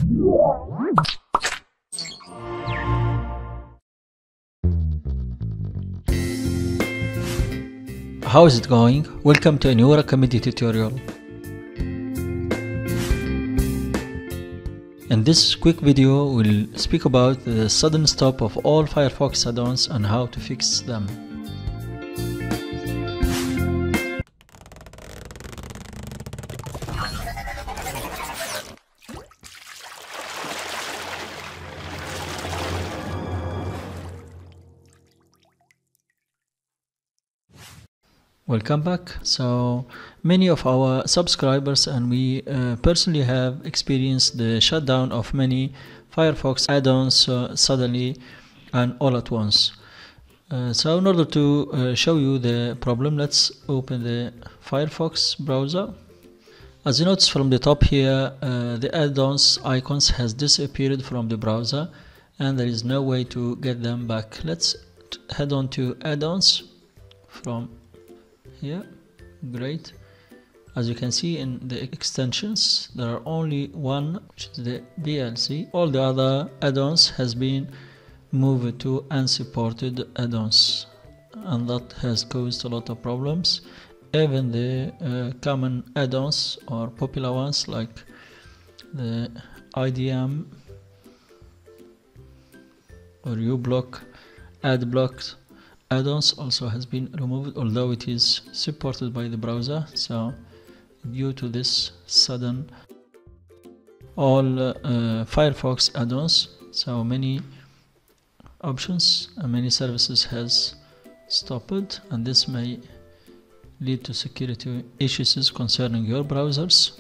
How is it going? Welcome to a new Raqmedia tutorial. In this quick video, we'll speak about the sudden stop of all Firefox add-ons and how to fix them. Welcome back. So many of our subscribers and we personally have experienced the shutdown of many Firefox add-ons suddenly and all at once. So in order to show you the problem, let's open the Firefox browser. As you notice from the top here, the add-ons icons has disappeared from the browser and there is no way to get them back. Let's head on to add-ons from here. Great. As you can see in the extensions, there are only one, which is the DLC. All the other add-ons has been moved to unsupported add-ons, and that has caused a lot of problems. Even the common add-ons or popular ones like the IDM or uBlock, AdBlock add-ons also has been removed, although it is supported by the browser. So due to this sudden all Firefox add-ons, so many options and many services has stopped, and this may lead to security issues concerning your browsers.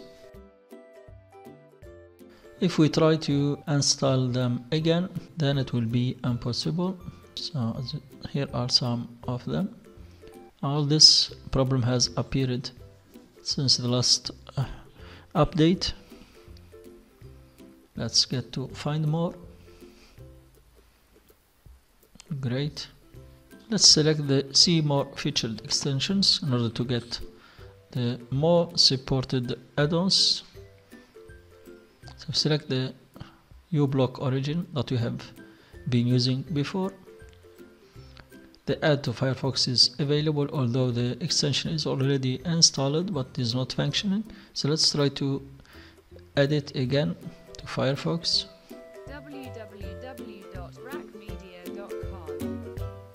If we try to install them again, then it will be impossible. So here are some of them. All this problem has appeared since the last update. Let's get to find more. Great. Let's select the see more featured extensions in order to get the more supported add-ons. So select the uBlock origin that we have been using before. The add to Firefox is available, although the extension is already installed but is not functioning. So let's try to add it again to Firefox. www.raqmedia.com.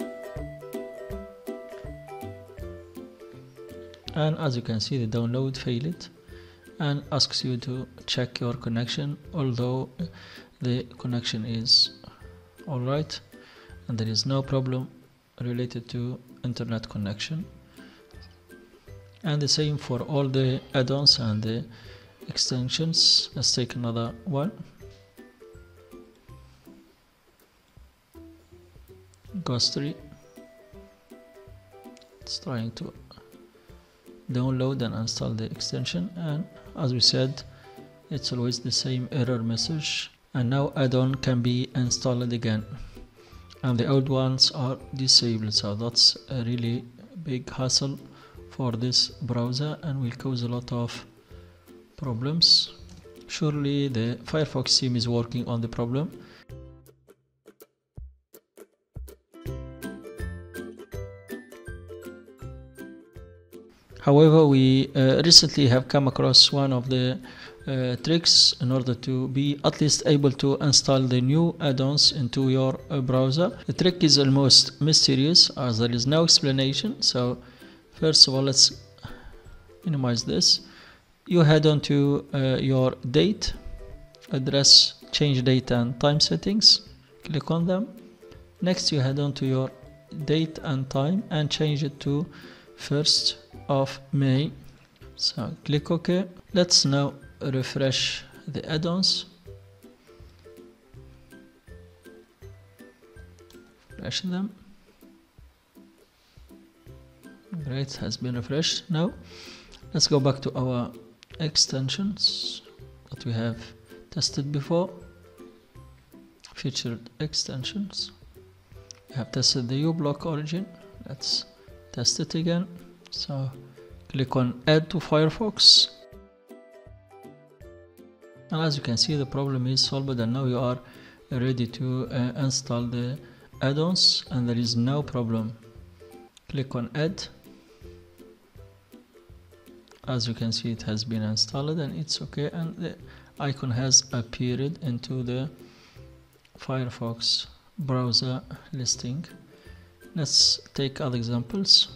And as you can see, the download failed and asks you to check your connection, although the connection is alright and there is no problem related to internet connection. And the same for all the add-ons and the extensions. Let's take another one. Ghostery. It's trying to download and install the extension, and as we said, it's always the same error message. And now add-on can be installed again, and the old ones are disabled. So that's a really big hassle for this browser and will cause a lot of problems. Surely the Firefox team is working on the problem. However, we recently have come across one of the tricks in order to be at least able to install the new add-ons into your browser. The trick is almost mysterious as there is no explanation. So first of all, let's minimize this. You head on to your date, address, change date and time settings. Click on them. Next you head on to your date and time and change it to 1st of May. So click OK. Let's now refresh the add-ons. Refresh them. Great, has been refreshed. Now let's go back to our extensions that we have tested before. Featured extensions. We have tested the uBlock origin. Let's test it again. So click on add to Firefox. And as you can see, the problem is solved, and now you are ready to install the add-ons, and there is no problem. Click on add. As you can see, it has been installed and it's okay, and the icon has appeared into the Firefox browser listing. Let's take other examples.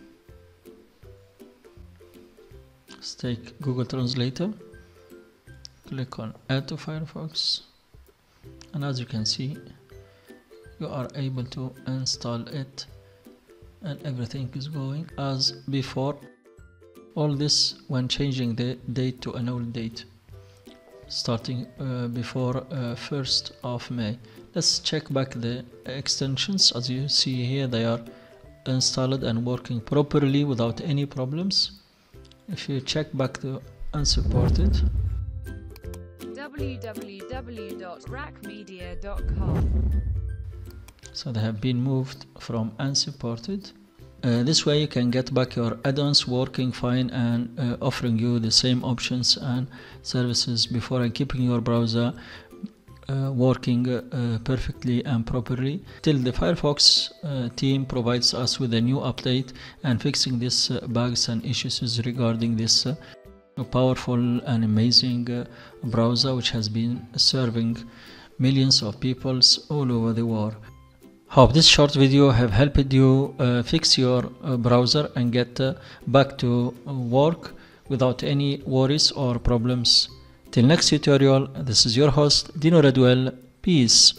Let's take Google Translator. Click on add to Firefox, and as you can see, you are able to install it, and everything is going as before. All this when changing the date to an old date, starting before 1st of May. Let's check back the extensions. As you see here, they are installed and working properly without any problems. If you check back to unsupported, www.raqmedia.com. so they have been moved from unsupported. This way you can get back your add-ons working fine and offering you the same options and services before, and keeping your browser working perfectly and properly till the Firefox team provides us with a new update and fixing these bugs and issues regarding this powerful and amazing browser, which has been serving millions of people all over the world. Hope this short video have helped you fix your browser and get back to work without any worries or problems. Till next tutorial, this is your host Dino Radwell. Peace.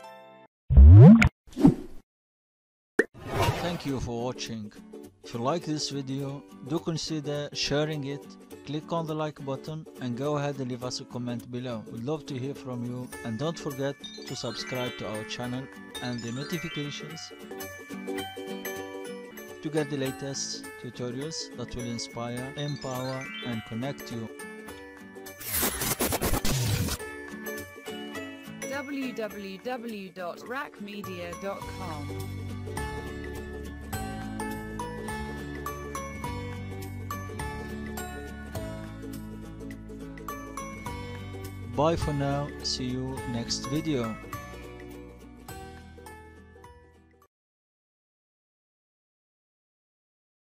Thank you for watching. If you like this video, do consider sharing it. Click on the like button and go ahead and leave us a comment below. We'd love to hear from you, and don't forget to subscribe to our channel and the notifications to get the latest tutorials that will inspire, empower and connect you. www.raqmedia.com. Bye for now. See you next video.